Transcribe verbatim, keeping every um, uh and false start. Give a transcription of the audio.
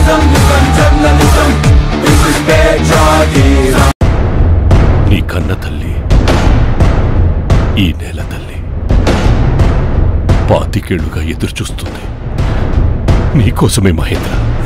నీ కన్న తల్లి ఈ నేల తల్లి పాతికేళ్లుగా ఎదురుచూస్తుంది నీకోసమే మహేంద్ర.